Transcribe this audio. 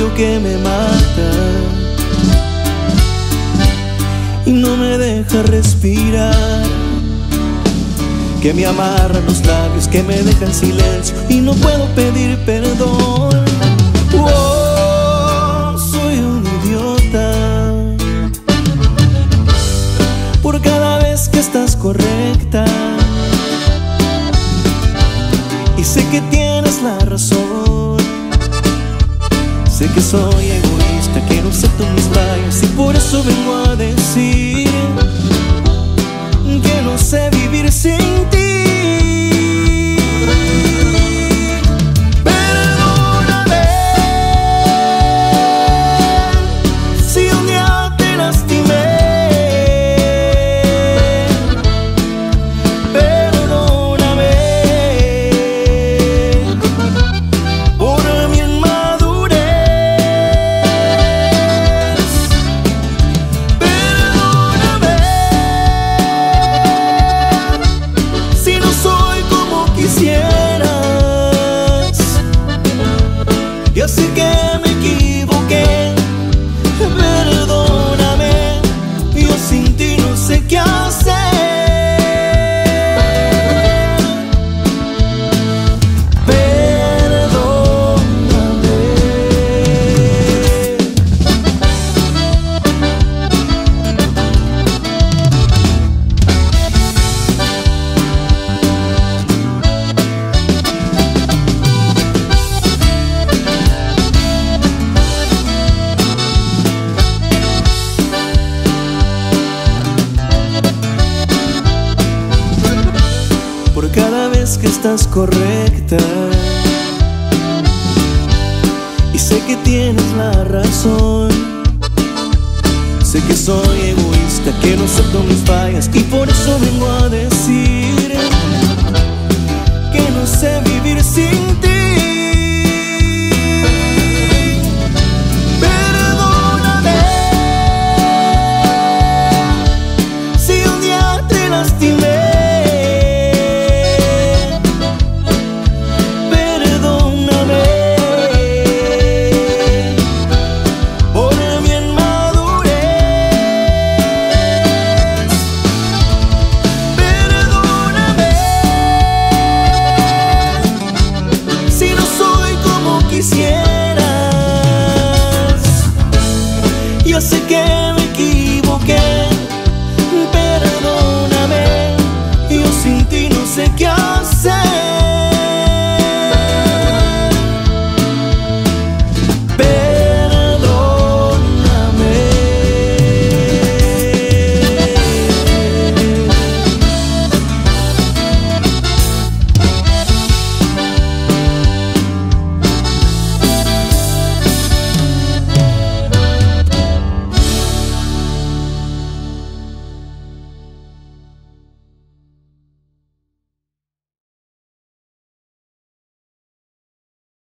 odio que me mata y no me deja respirar, que me amarra los labios, que me deja en silencio y no puedo pedir perdón. Oh, soy un idiota por cada vez que estás correcta, y sé que tienes la razón. Sé que soy egoísta, que no acepto mis fallas, y por eso vengo a decir que no sé vivir sin ti. Perdóname si un día te lastimé. Perdóname por mi inmadurez. Perdóname si no soy como quisieras. Yo sé que me equivoqué. Perdóname, yo sin ti no sé qué hacer. Por cada vez que estás correcta,